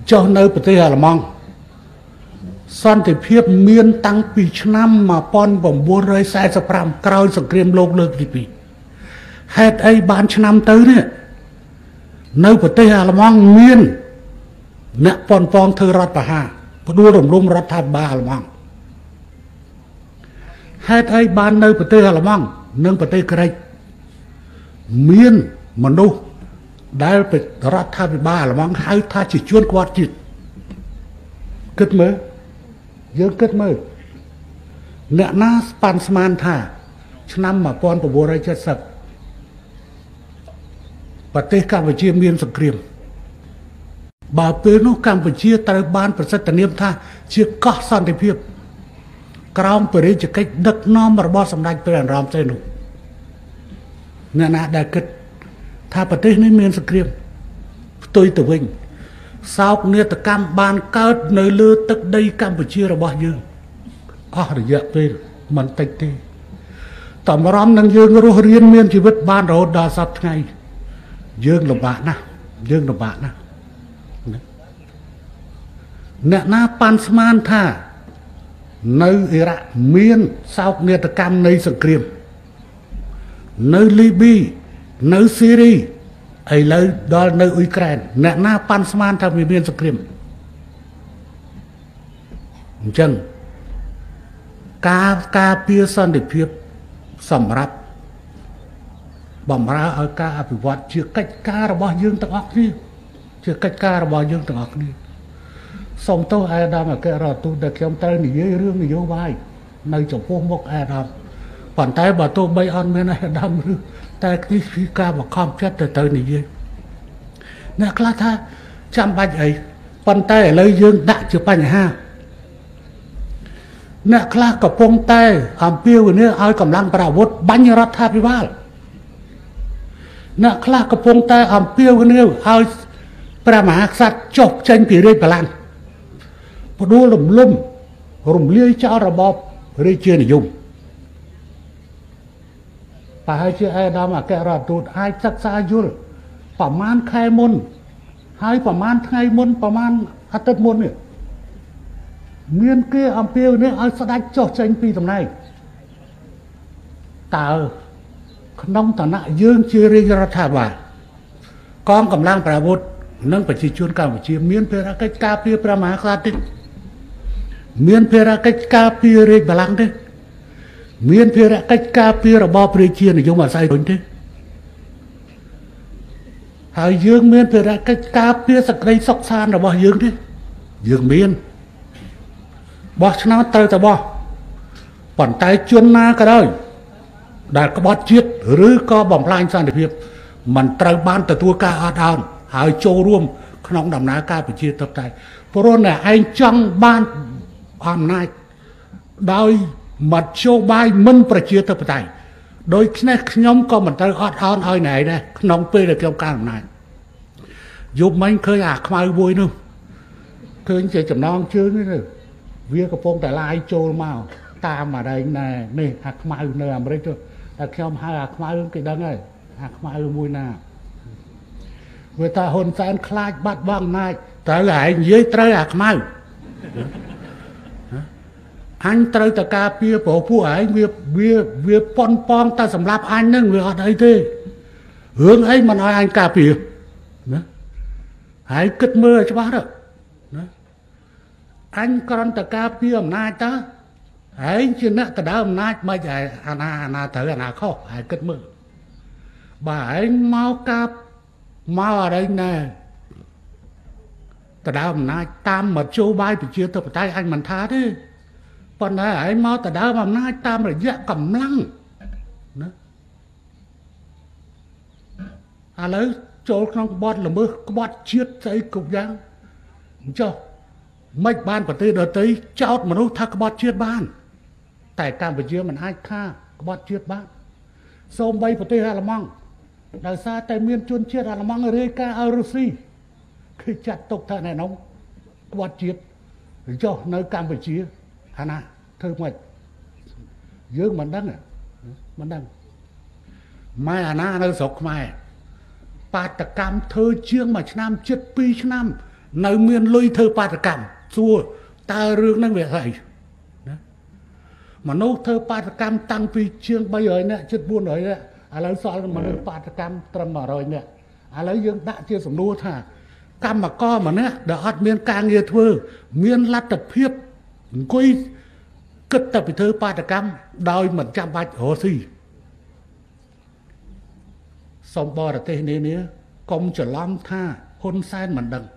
cho nơiประเทศអាល្លឺម៉ង់សន្តិភាពមានតាំងពីឆ្នាំ1945ក្រោយសង្គ្រាមលោកលើកទី2ហេតុអីបានឆ្នាំទៅនេះនៅប្រទេសអាល្លឺម៉ង់មានអ្នកប៉ុនប៉ងធ្វើរដ្ឋប្រហារផ្ដួលរំលំរដ្ឋាភិបាលអាល្លឺម៉ង់ហេតុអីបាននៅប្រទេសអាល្លឺម៉ង់និងប្រទេសក្រិចមានមនុស្សដែលរដ្ឋាភិបាលអាល្លឺម៉ង់ហៅថាជាជួនក្បត់ជាតិគិតមើលយើងគិតមើលអ្នកណាប៉ាន់ស្មានថាឆ្នាំ1970ប្រទេសកម្ពុជាមានសង្គ្រាមបើពេលនោះកម្ពុជាត្រូវបានប្រសិទ្ធនាមថាជាកោះសន្តិភាពក្រោមព្រះរាជកិច្ចដឹកនាំរបស់សម្ដេចព្រះនរោត្តមសីហនុអ្នកណាដែលគិតថាប្រទេសនេះមានសង្គ្រាមផ្ទុយទៅវិញសោកនាដកម្មបានកើតនៅលើទឹកដីកម្ពុជារបស់យើងអស់រយៈពេលមិនតិចទេតម្រាំនឹងយើងរស់រៀនមានជីវិតបានរហូតដល់សប្តាហ៍ថ្ងៃយើងលំបាកណាស់អ្នកណាប៉ាន់ស្មានថានៅអ៊ីរ៉ាក់មានសោកនាដកម្មនៃសង្គ្រាមនៅលីប៊ីនៅស៊ីរីឥឡូវដល់នៅអ៊ុយក្រែនអ្នកណាប៉ាន់ស្មានថាវាមានសង្គ្រាមអញ្ចឹងការពារសន្តិភាពសម្រាប់បំរើឲ្យការអភិវឌ្ឍជាកិច្ចការរបស់យើងទាំងអស់គ្នាសូមទោសអាដាមអគ្គរដ្ឋទូតដែលខ្ញុំត្រូវនិយាយរឿងនយោបាយនៅចំពោះមុខអាដាមប៉ុន្តែបើទោះបីអត់មានអាដាមឬតែនេះគឺការបង្ខំចិត្តទៅនិយាយអ្នកខ្លះថាចាំបាច់អីប៉ុន្តែឥឡូវយើងដាក់ជាបញ្ហាអ្នកខ្លះកំពុងតែអំពាវនាវឲ្យកម្លាំងប្រអាវុធបាញ់រដ្ឋាភិបាលអ្នកខ្លះកំពុងតែអំពាវនាវឲ្យព្រះមហាក្សត្រចុះចេញពីរាជបល្ល័ង្កផ្ដួលរំលំរំលាយចោលរបបរាជានិយមប្រហែលជាអាដាមអគ្គរដ្ឋទូតអាចសិក្សាយល់ប្រមាណខែមុនហើយប្រមាណថ្ងៃមុនប្រមាណអាទិត្យមុននេះមានគេអំពាវនាវឲ្យស្ដេចចុះចេញពីតំណែងតើក្នុងឋានៈយើងជារាជរដ្ឋាភិបាលកងកម្លាំងប្រអាវុធនិងប្រជាជនកម្ពុជាមានភារកិច្ចការពារព្រះមហាក្សត្រទេមានភារកិច្ចការពាររាជបល្ល័ង្កទេមានភារកិច្ចការពាររបបរាជានិយមអាស្រ័យរុញទេហើយយើងមានភារកិច្ចការពារសក្តិសុខសាន្តរបស់យើងទេយើងមានបោះឆ្នោតត្រូវតែបោះប៉ុន្តែជនណាក៏ដោយដែលក្បត់ជាតិឬក៏បំផ្លាញសន្តិភាពមិនត្រូវបានទទួលការអត់ឱនហើយចូលរួមក្នុងដំណើរការប្រជាធិបតេយ្យព្រោះតែឯងចង់បានអំណាចដោយមធ្យោបាយមិនប្រជាធិបតេយ្យដោយខ្ញុំក៏មិនត្រូវអត់ឱនឲ្យណែដែរក្នុងពេលដែលខ្ញុំកាន់អំណាចយប់មិញឃើញអាខ្មៅមួយនោះឃើញជាចំណងជើងនេះវាកំពុងតែឡាយចូលមកតាមអរិញណែនេះអាខ្មៅនៅអាមេរិកតែខ្ញុំហៅអាខ្មៅគេដឹងហើយអាខ្មៅមួយណាវាថាហ៊ុនសែនខ្លាចបាត់បង់អំណាចត្រូវឯងនិយាយត្រូវអាខ្មៅអញត្រូវតការពារព្រោះពួកឯងវាប៉ុនប៉ងតែសម្រាប់អញនឹងវាអត់អីទេរឿងអីមិនឲ្យអញការពារណាហើយគិតមើលឲ្យច្បាស់ទៅណាអញគ្រាន់តែការពារអំណាចតើឯងជាអ្នកដណ្ដើមអំណាចមិនឯអាណាត្រូវអាណាខុសហើយគិតមើលបើឯងមកអរិញណែដណ្ដើមអំណាចតាមមធ្យោបាយប្រជាធិបតេយ្យអញមិនថាទេប៉ុន្តែឯងមកដណ្ដើមអំណាចតាមរយៈកម្លាំងណាឥឡូវចូលក្នុងក្បត់ល្មើសក្បត់ជាតិស្អីគ្រប់យ៉ាងអញ្ចឹងមិនបានប្រទេសដទៃចោតមនុស្សថាក្បត់ជាតិបានតែកម្ពុជាមិនអាចថាក្បត់ជាតិបានសូម្បីប្រទេសអាល្លឺម៉ង់ដោយសារតែមានជនជាតិអាល្លឺម៉ង់រាយការណ៍ឲ្យរុស្ស៊ីគឺចាត់ទុកថាណែនោះក្បត់ជាតិចុះនៅកម្ពុជាអាណាធ្វើម៉េចយើងមិនដឹងម៉ែអាណានៅស្រុកខ្មែរបាតកម្មធ្វើជាង1ឆ្នាំជិត2ឆ្នាំ nơi miền lui thơ ba cảm xua ta rương năng việc thầy mà nô thơ ba cảm tăng vì chương bây giờ nè chất buôn rồi nè lấy so mà nô ba cảm trầm mà rồi nè lấy dương đã chưa sủng đua thà cam mà co mà nè đã hót miền càng nghe thưa miền lát tập hiếp quay cất tập thơ ba cảm đòi mình chăm bạch hồ si xong bò là tên này công trở lắm tha hôn sai mình đằng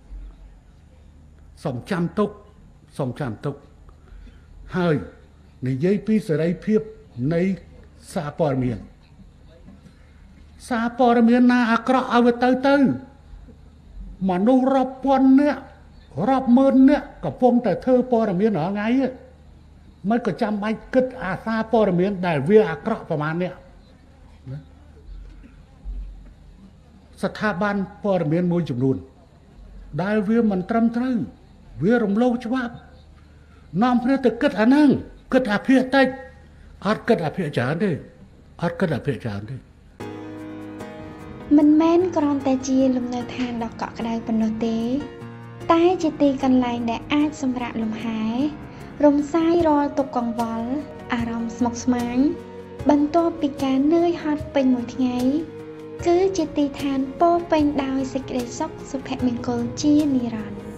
xong chăm túc hai này dây pi giờ đây phiếp này xa bò miền na akra ao tới mà nó rập quân nè rập mơn nè cả phongแต่ thơ bò miền ở ngay mới có chăm bạch cất xa bò miền đại viên akra ประมาณ nèสถาบันปรมีนมวยจำนวนได้เวียมันตรำตรึงเวียรมโลกฉบับน้อมเพื่อตึกเกิดอันนั่งเกิดอาเพียติอัดเกิดอาเพียจานดิอัดเกิดอาเพียจานดิมันแม่นกรอนแต่จีลมเนทานดอกเกาะกระไดปนโนเตใต้จิตีกันไลได้อาจสำระลมหายลมไส้รอตกกองวอลอารมณ์สมกสมังบรรโตปีการเนยฮอตเป็นหมดไงcứจิตติทานโป้เป็นดาวสิกเรซอกสุขแขมิงโกลจีนิรัน